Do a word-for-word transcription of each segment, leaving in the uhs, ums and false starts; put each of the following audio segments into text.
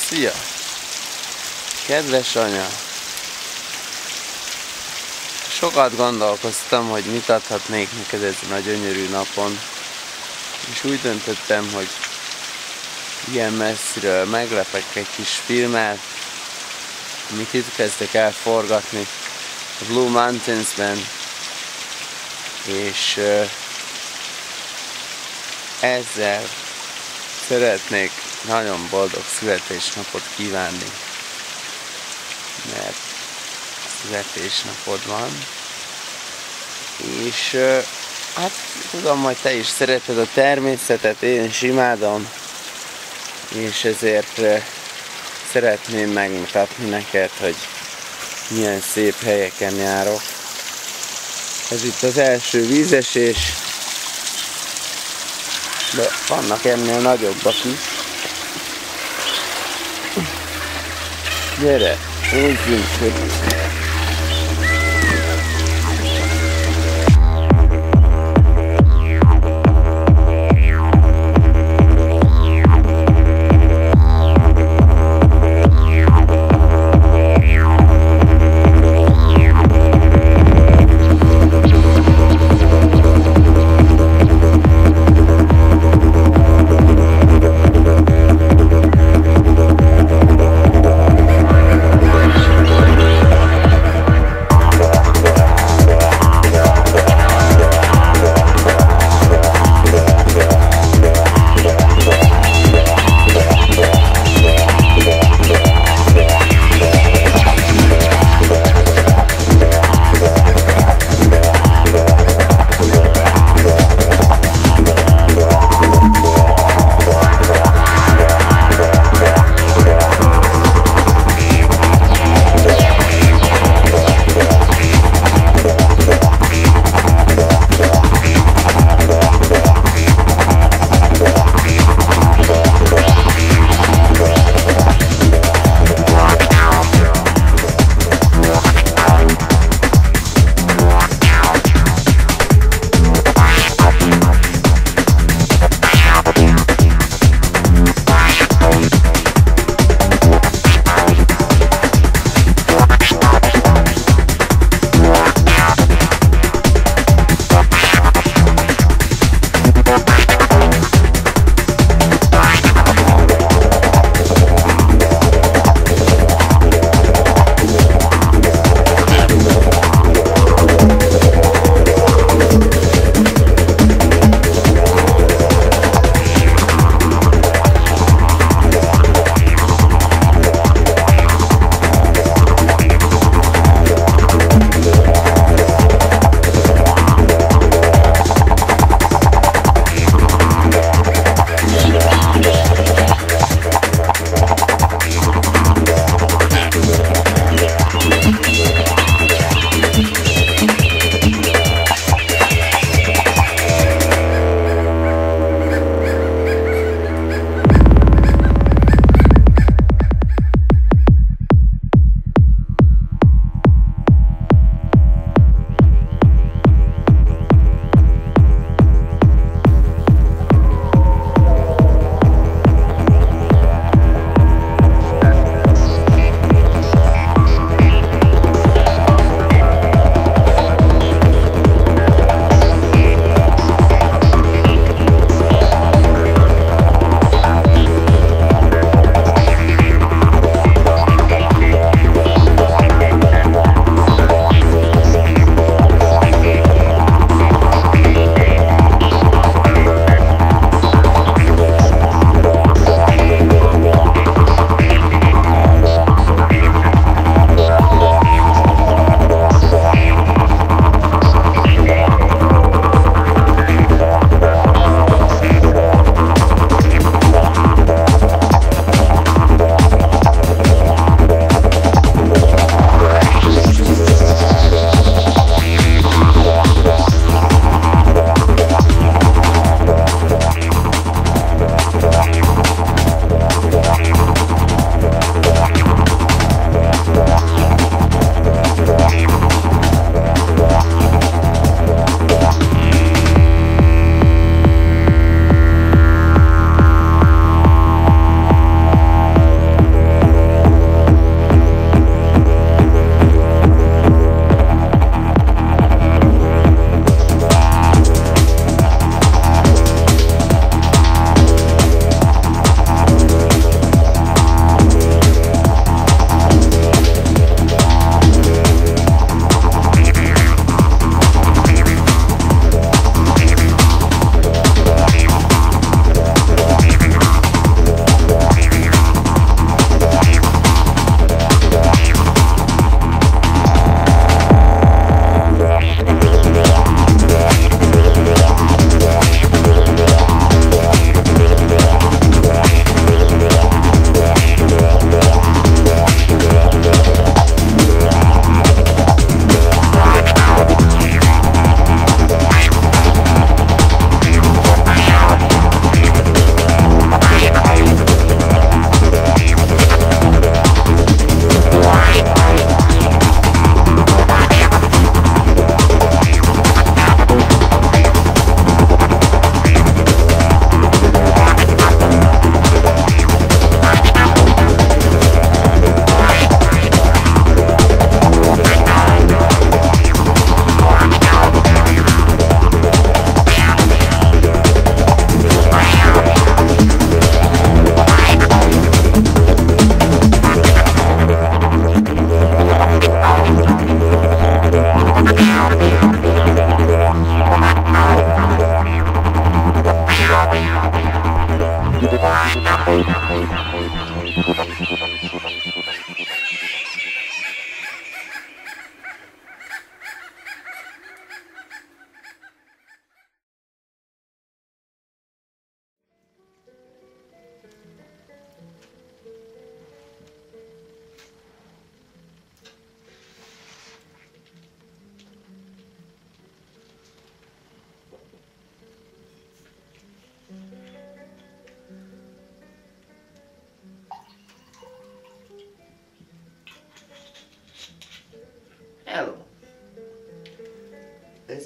Szia! Kedves anya! Sokat gondolkoztam, hogy mit adhatnék neked ezen a gyönyörű napon, és úgy döntöttem, hogy ilyen messziről meglepek egy kis filmet, amit itt kezdek el forgatni a Blue Mountains-ben, és uh, ezzel szeretnék nagyon boldog születésnapot kívánni, mert születésnapod van, és uh, hát tudom, hogy te is szereted a természetet, én is imádom, és ezért uh, szeretném megmutatni neked, hogy milyen szép helyeken járok. Ez itt az első vízesés, de vannak ennél nagyobbak is. Gyere, nézzünk körül.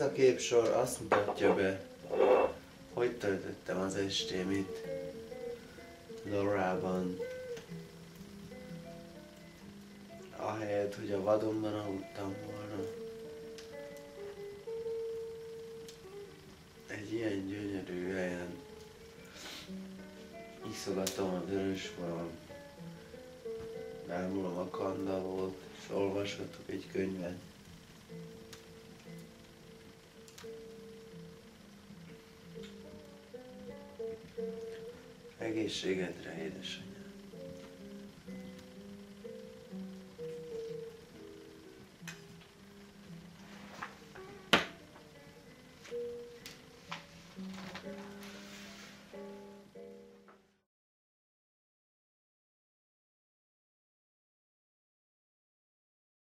a képsor azt mutatja be, hogy töltöttem az estémit Lorában. Ahelyett, hogy a vadonban aludtam volna. Egy ilyen gyönyörű helyen iszogatom a vörösfalat, bámulom a kandallót, és olvasgatok egy könyvet. Egészségedre, édesanyám!